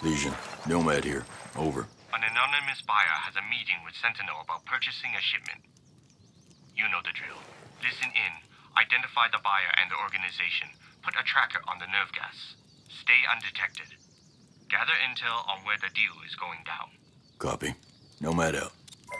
Lesion, Nomad here. Over. An anonymous buyer has a meeting with Sentinel about purchasing a shipment. You know the drill. Listen in, identify the buyer and the organization, put a tracker on the nerve gas. Stay undetected. Gather intel on where the deal is going down. Copy. Nomad out.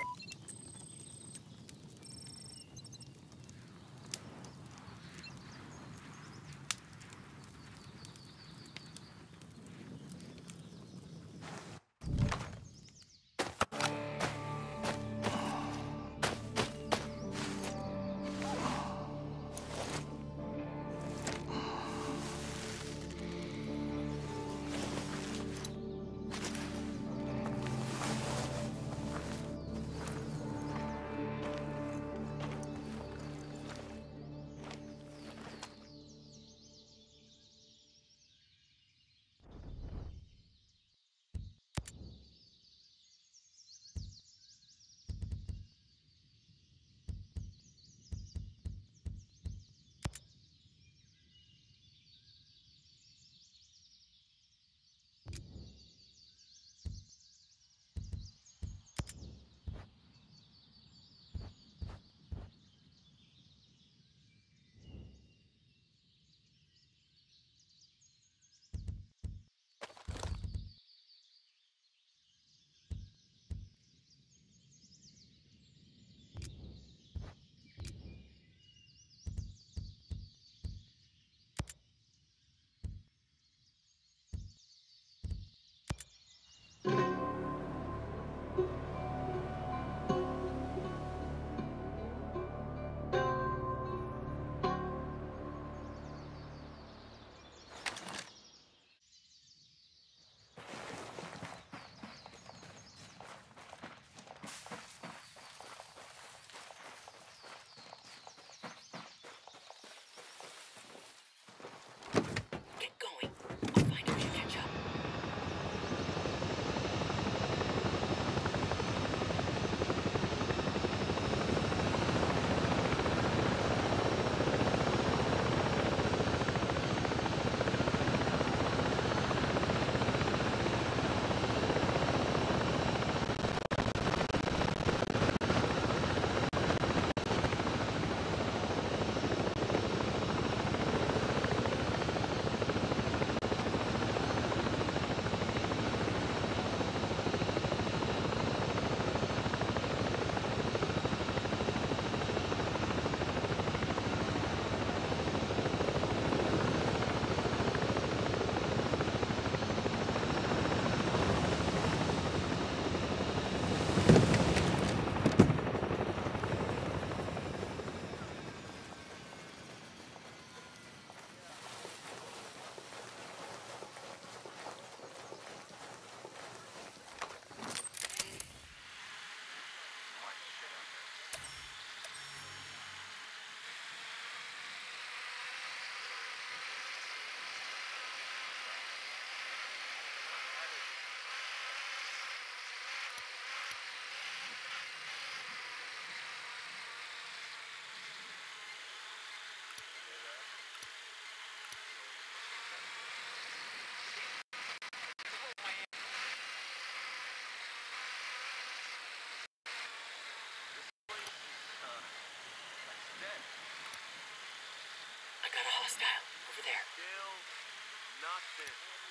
I got a hostile over there. Still nothing.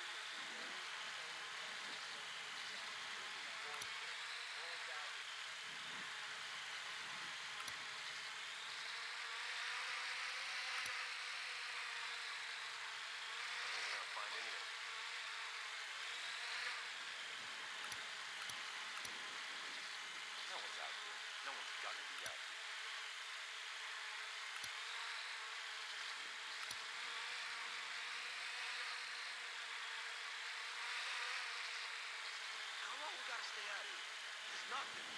No one's out here. No one's gonna be out here. How long we gotta stay out here? There's nothing.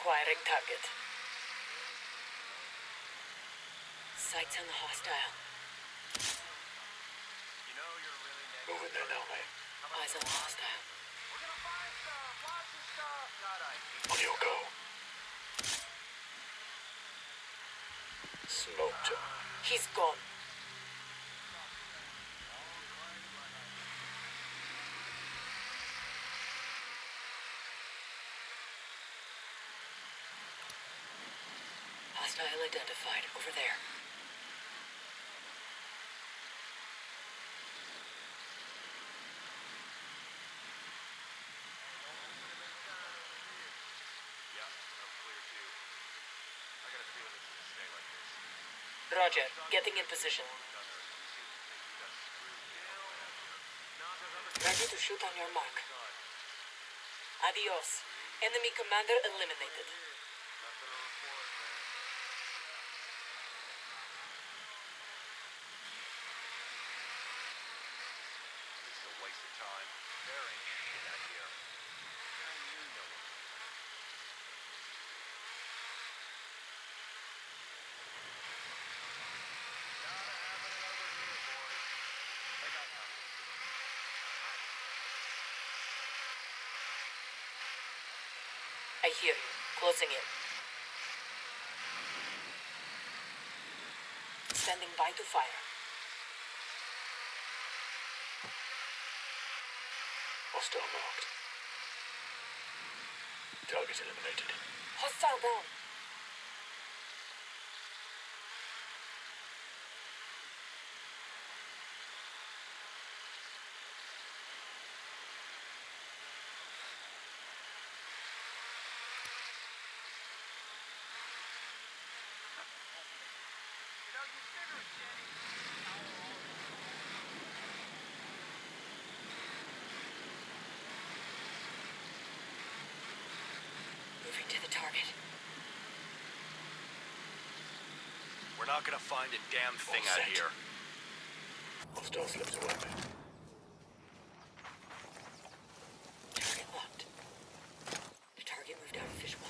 Acquiring target. Sights on the hostile. You know you're really negative. Moving there now, mate. Eyes on the hostile. We're gonna find stuff, lots of stuff. God, I hate On your go. Smoked him. He's gone. Hostile identified. Over there. Yeah, I'm clear too. I got a feeling it's gonna stay like this. Roger. Getting in position. Ready to shoot on your mark. Adios. Enemy commander eliminated. Nothing to report, man. This is a waste of time. There ain't shit out here. I knew no one. Gotta have it over here, boys. They got nothing. I hear you. Closing in. Standing by to fire. Hostile marked. Target eliminated. Hostile down. You know, you figure Jenny. Moving to the target. We're not gonna find a damn thing All out set. here. Hostile slips away, mate. Target locked. The target moved out of visual.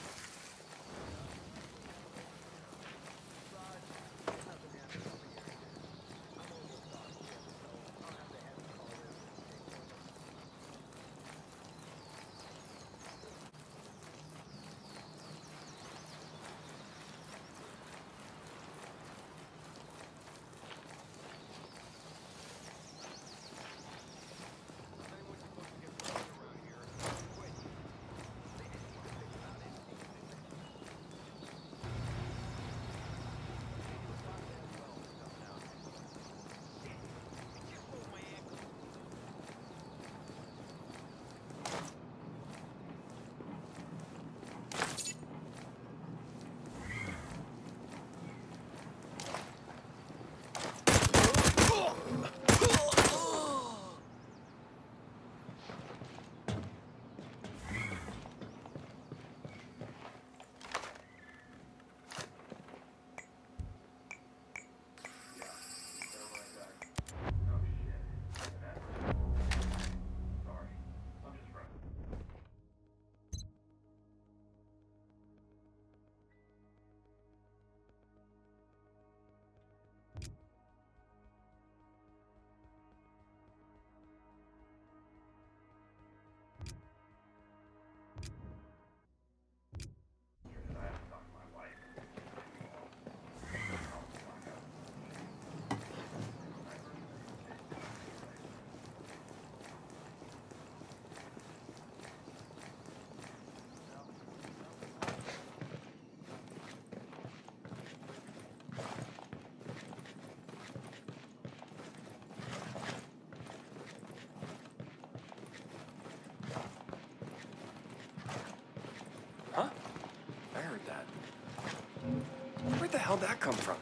Huh? I heard that. Where'd the hell that come from?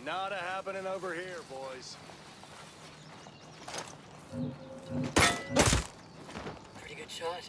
Nada happening over here, boys. Pretty good shot.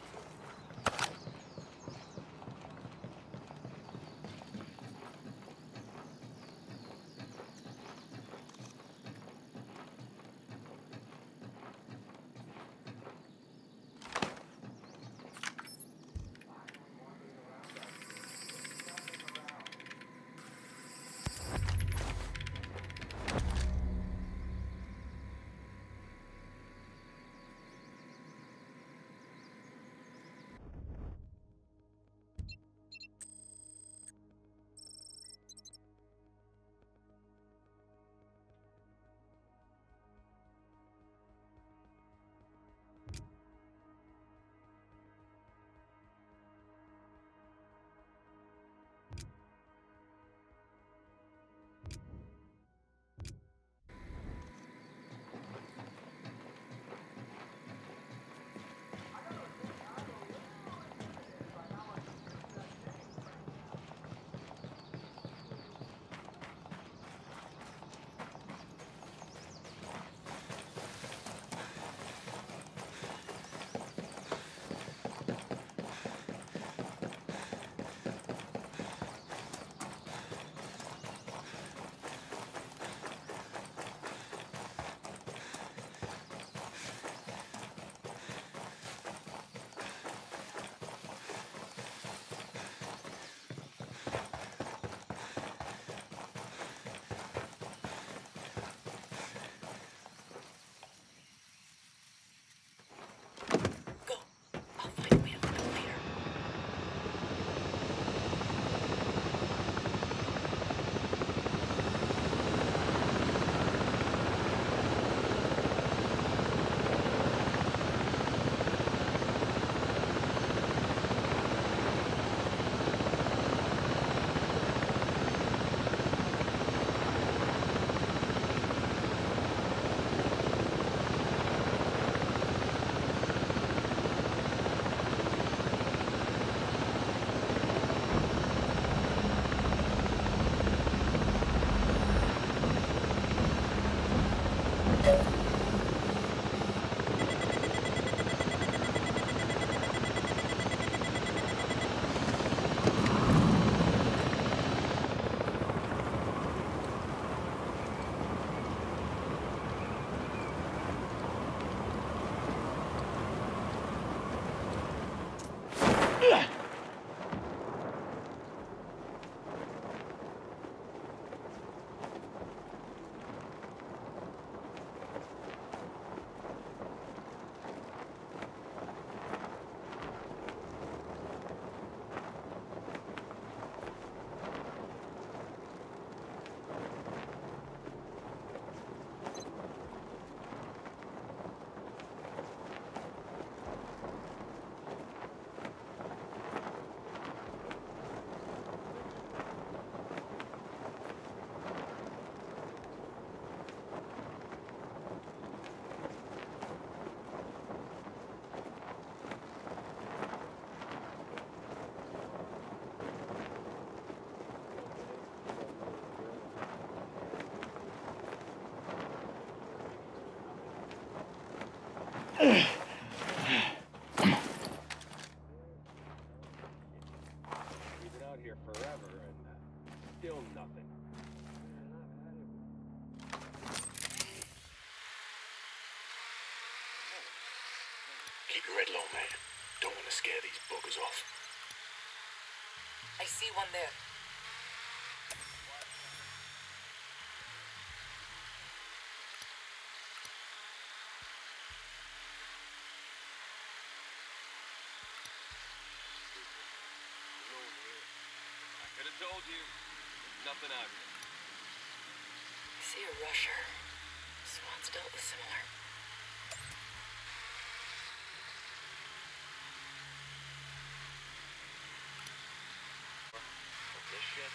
Go. I'll find a way to look later. We've been out here forever and still nothing. Keep your head low, mate. Don't want to scare these buggers off. I see one there. I could have told you. There's nothing out here. I see a rusher. Swan's dealt with similar. This shit.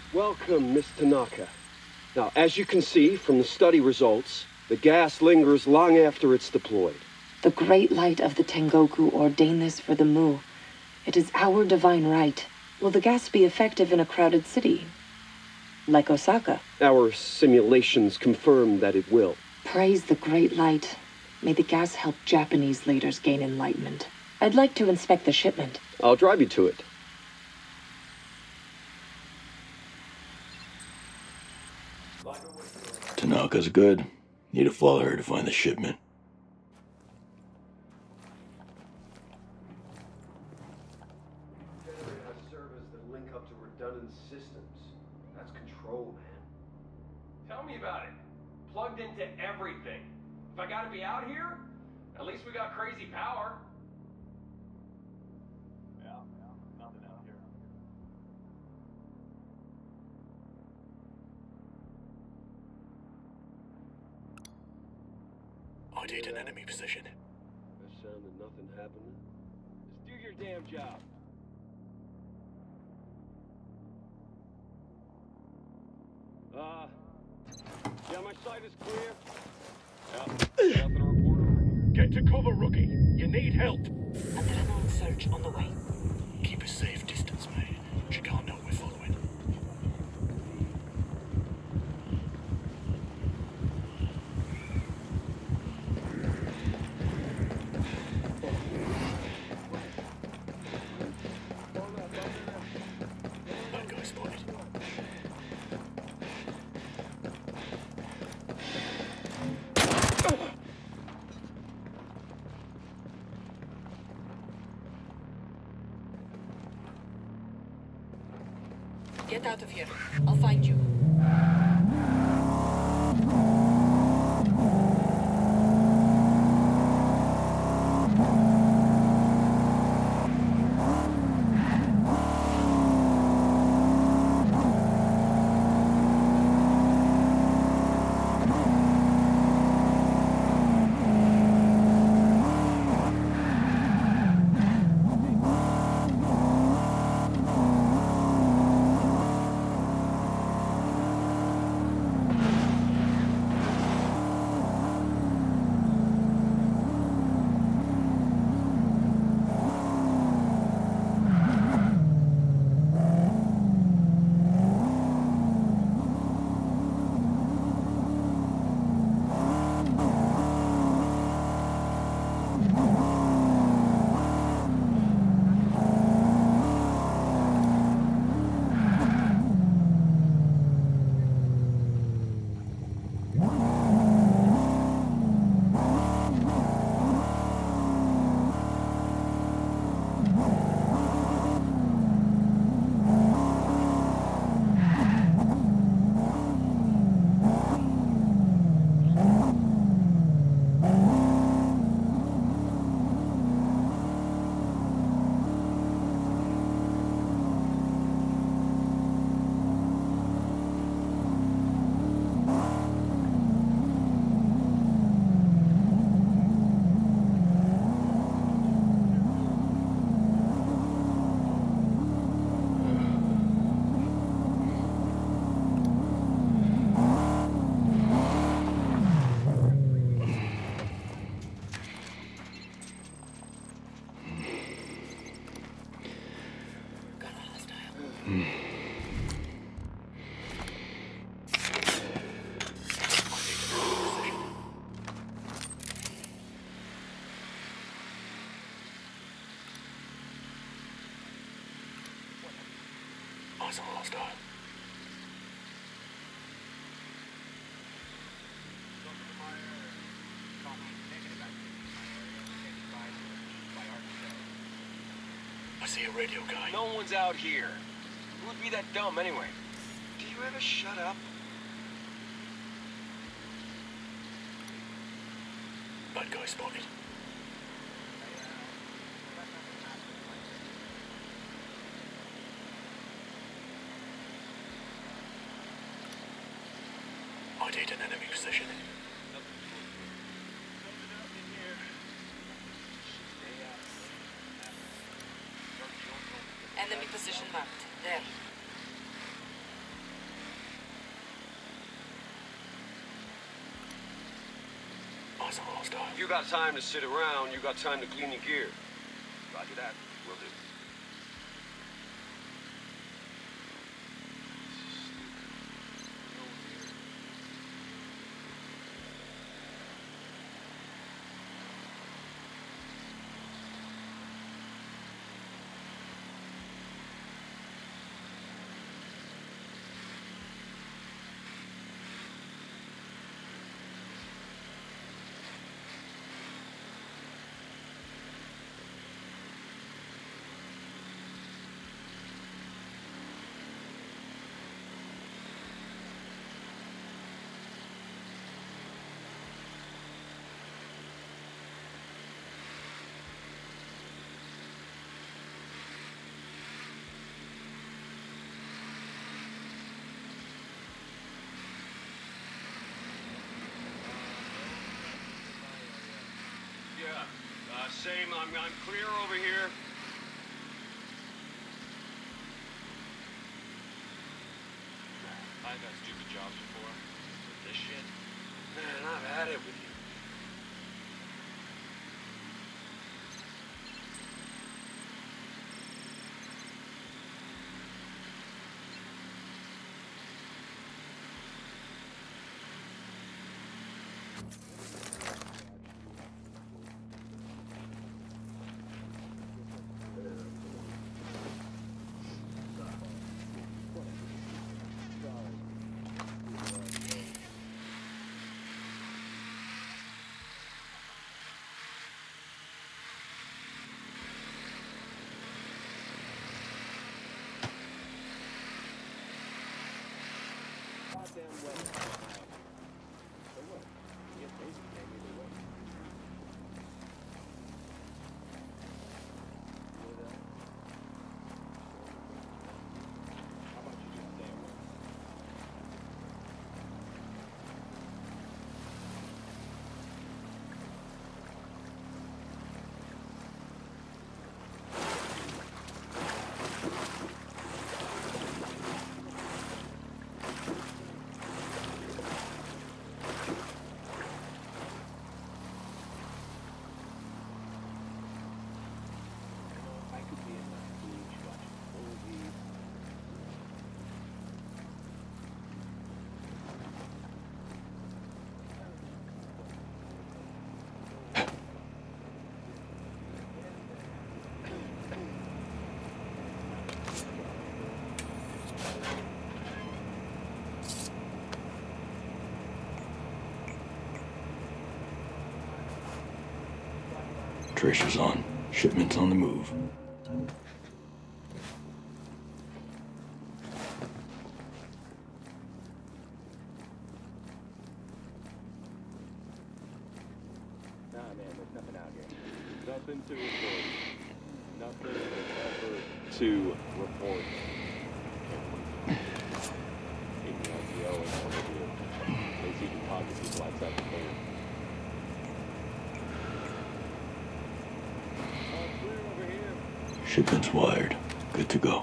Welcome, Miss Tanaka. Now, as you can see from the study results, the gas lingers long after it's deployed. The great light of the Tengoku ordained this for the Mu. It is our divine right. Will the gas be effective in a crowded city? Like Osaka? Our simulations confirm that it will. Praise the great light. May the gas help Japanese leaders gain enlightenment. I'd like to inspect the shipment. I'll drive you to it. Tanaka's good. Need to follow her to find the shipment. Generator has servers that link up to redundant systems. That's control, man. Tell me about it. Plugged into everything. If I gotta be out here, at least we got crazy power. Yeah, nothing out here. I did an enemy position. That sounded nothing happening. Just do your damn job. Yeah, my sight is clear. Yeah, nothing to report over. Get to cover, rookie. You need help. Adrenaline surge on the way. Keep a safe distance, mate. She can't know we're following. That guy spotted. Get out of here. I'll find you. Eyes on hostile. I see a radio guy. No one's out here. Who would be that dumb anyway? Do you ever shut up? Bad guy spotted. I did an enemy position. Enemy position marked. There. Nice and hostile. If you got time to sit around, you got time to clean your gear. Roger that. Will do. Same. I'm clear over here. I've had stupid jobs before. But this shit? Man, I've had it with you. Tracers on. Shipments on the move. Nah, man, there's nothing out here. Nothing to report. Nothing ever to report. Keep the RTO and all of you. They even talk to people outside the clear. Clear over here. Shipments wired. Good to go.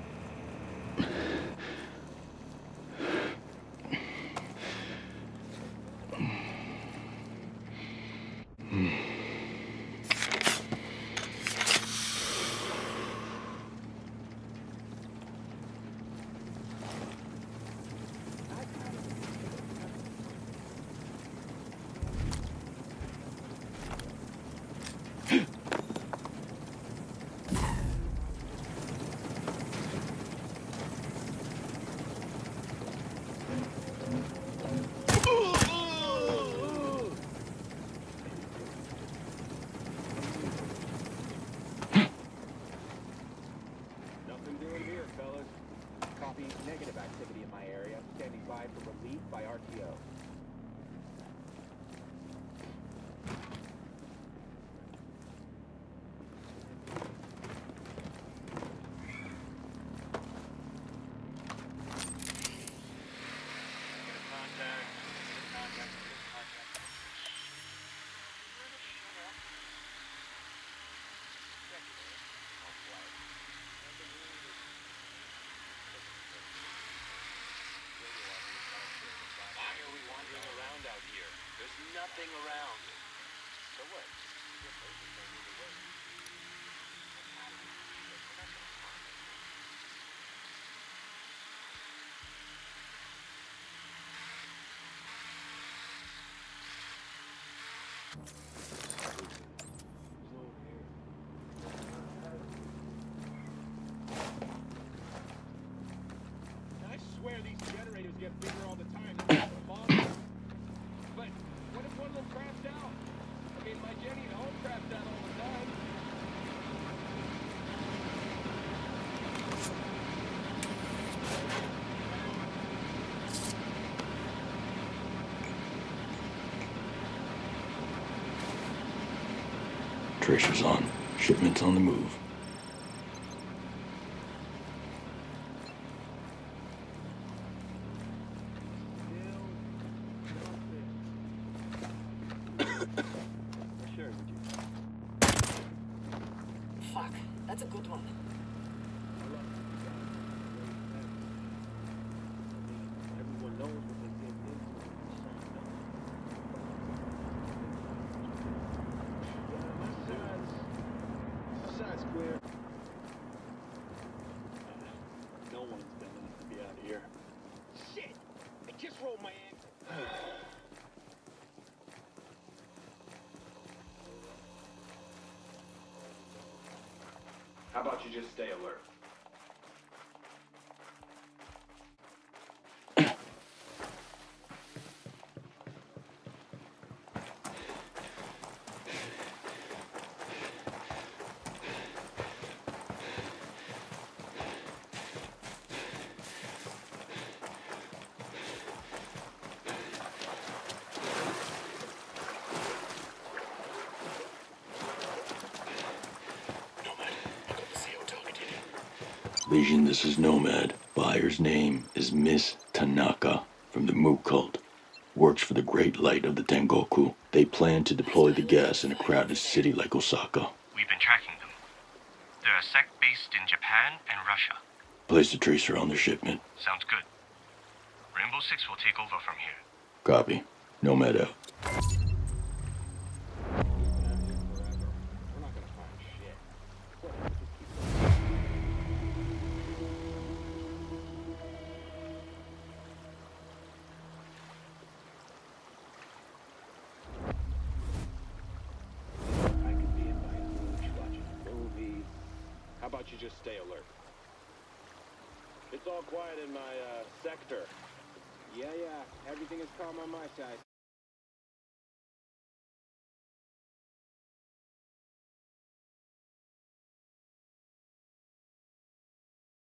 Nothing doing here, fellas. Copy negative activity in my area. Standing by for relief by RTO. thing around. So what? Your place is going either way. I swear these generators get bigger all the time. They're just a monster. But what if one of them craps out? I mean, my Jenny at home craps out all the time. Tracers on. Shipments on the move. Sure, would you? Fuck, that's a good one. Everyone knows what they get into. My side's clear. No one's dumb enough to be out of here. Shit! I just rolled my ankle. How about you just stay alert? Lesion, this is Nomad. Buyer's name is Miss Tanaka from the Mu cult. Works for the Great Light of the Tengoku. They plan to deploy the gas in a crowded city like Osaka. We've been tracking them. They're a sect based in Japan and Russia. Place the tracer on their shipment. Sounds good. Rainbow Six will take over from here. Copy. Nomad out. We're not gonna find shit. I could be in my couch watching a movie. How about you just stay alert? It's all quiet in my sector. Yeah, everything is calm on my side.